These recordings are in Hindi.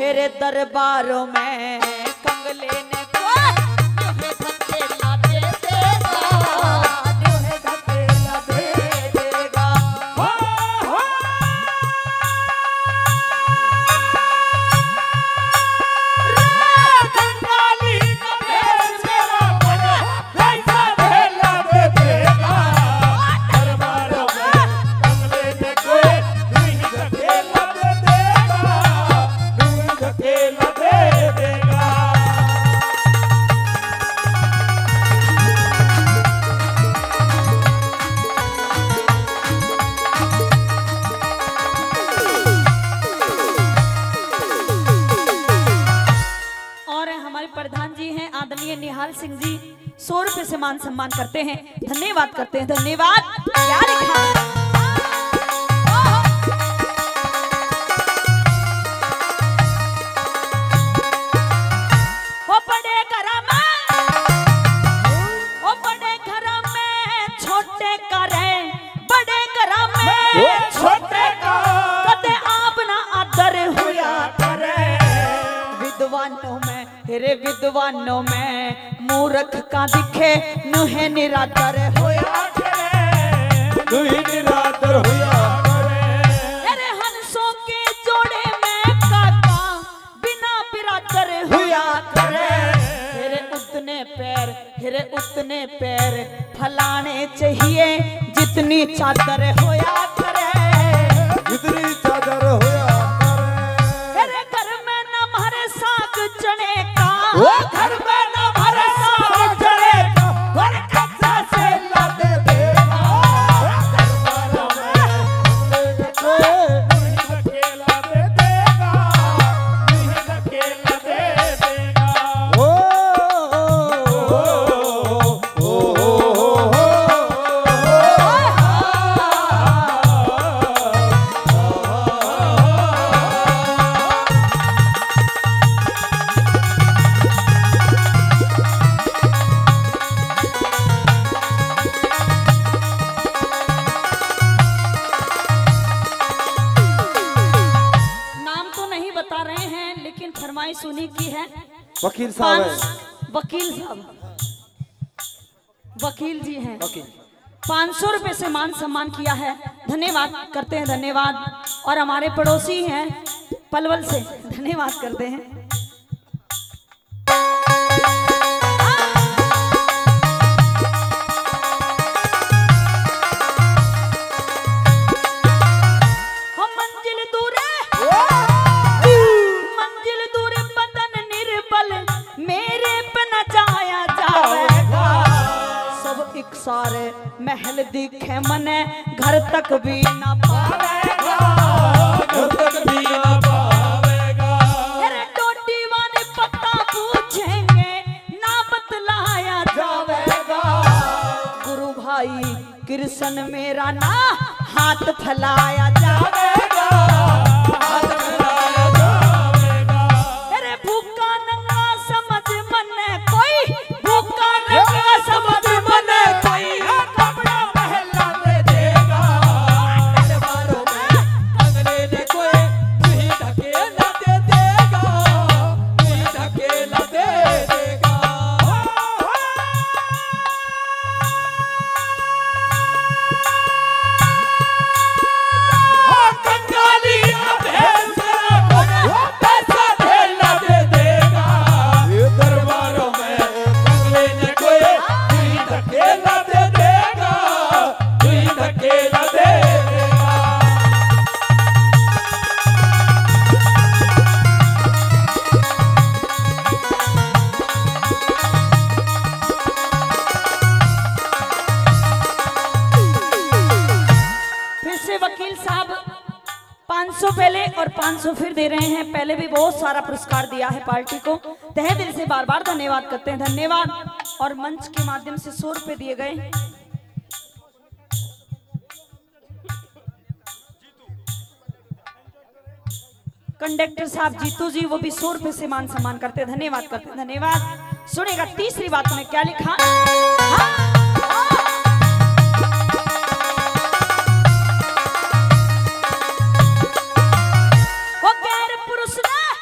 तेरे दरबारों में कंगले ने प्रधान जी हैं आदरणीय निहाल सिंह जी 100 रुपए से मान सम्मान करते हैं। धन्यवाद करते हैं। धन्यवाद। क्या लिखा है? वो बड़े घर में छोटे करे, बड़े घर में छोटे का कदे आप ना आदर हुआ करे। विद्वानों में तेरे विद्वानों में मूर्ख का दिखे नुहे निरादर होया करे, नुहे निरादर होया करे। तेरे हंसों के जोड़े में काका बिना बिरादर होया करे। तेरे उतने पैर फलाने चाहिए जितनी चादर होया करे, जितनी चादर होया करे। तेरे घर में न मारे साग चने का, वो घर में न भरे साग चने का, और कच्चा से लादे देगा। धकेला दे देगा, धकेला दे देगा। सुनी की है वकील साहब है। वकील जी हैं। 500 रुपए से मान सम्मान किया है। धन्यवाद करते हैं। धन्यवाद। और हमारे पड़ोसी हैं पलवल से, धन्यवाद करते हैं। सारे महल दिखे मने घर तक भी ना पावेगा, घर तक भी ना पावेगा। अरे टोटी वाले पता पूछेंगे ना बतलाया जावेगा। गुरु भाई कृष्ण मेरा ना हाथ फैलाया जावेगा, हाथ फैलाया जावेगा। अरे भूखा नंगा समझ मने कोई, भूखा नंगा समझ मने वकील साहब 500 पहले और 500 फिर दे रहे हैं। पहले भी बहुत सारा पुरस्कार दिया है पार्टी को। तहे दिल से बार बार धन्यवाद करते हैं। धन्यवाद। और मंच के माध्यम से 100 रुपए दिए गए। कंडक्टर साहब जीतू जी, वो भी 100 रुपए से मान सम्मान करते हैं। धन्यवाद करते हैं। धन्यवाद। सुनेगा तीसरी बात में क्या लिखा।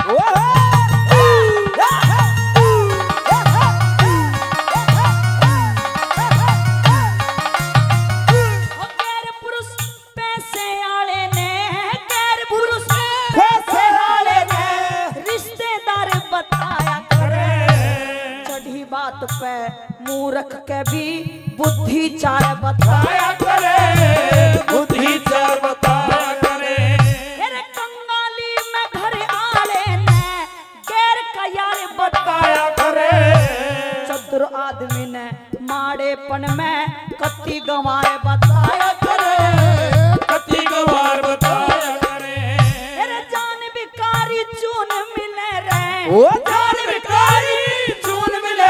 बात पे मूर्ख के भी बुद्धि चार बताया करे, बुद्धि चार बताया करे। तेरे कंगाली में घर आले ने गैर का यार बताया करे। चतुर आदमी ने माड़ेपन में कत्ती गंवार बताया करे, कत्ती गंवार बताया करे। तेरे जान बिकारी चून मिले रे, ओ जान बिकारी चून मिले।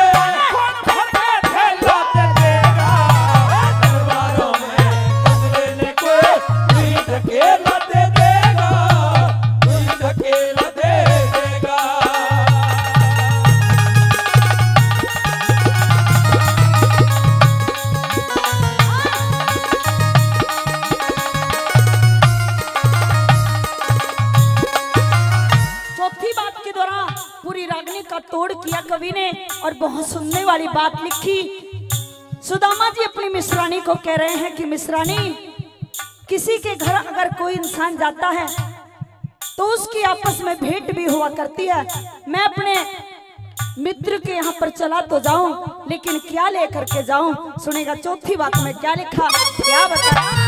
तोड़ किया कवि ने और बहुत सुनने वाली बात लिखी। सुदामा जी अपनी मिश्रानी को कह रहे हैं कि मिश्रानी, किसी के घर अगर कोई इंसान जाता है तो उसकी आपस में भेंट भी हुआ करती है। मैं अपने मित्र के यहाँ पर चला तो जाऊं, लेकिन क्या लेकर के जाऊं? सुनेगा चौथी बात में क्या लिखा, क्या बताया।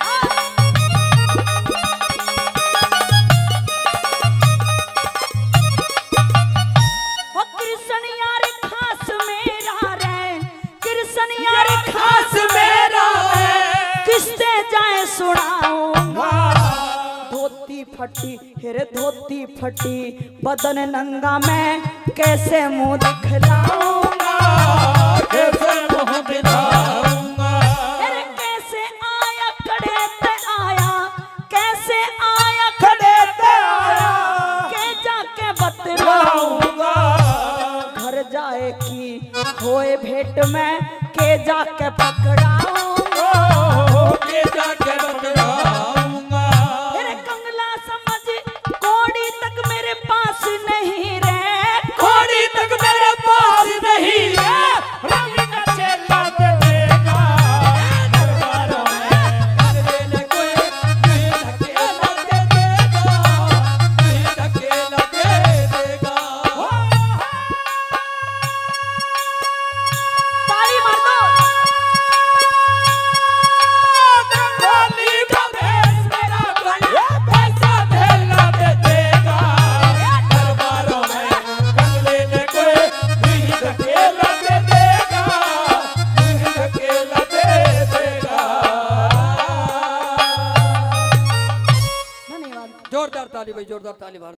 धोती फटी हेरे धोती फटी बदन नंगा मैं कैसे मुंह दिखलाऊंगा, कैसे मुंह दिखाऊंगा। हेरे कैसे आया खड़े ते आया, कैसे आया खड़े ते आया, के जाके बतलाऊंगा। घर जाए की होए भेंट में के जाके पकड़ाऊंगा, के जाके पकड़ाऊंगा। तेरे कंगला समझ कोड़ी तक मेरे पास नहीं रे, कोड़ी तक मेरे पास नहीं है। रंग का चेला दे देगा दरबारों में, करने कोई नहीं धकेला दे देगा, नहीं धकेला दे देगा। ताली मार दो। जोरदार ताली भाई, जोरदार ताली।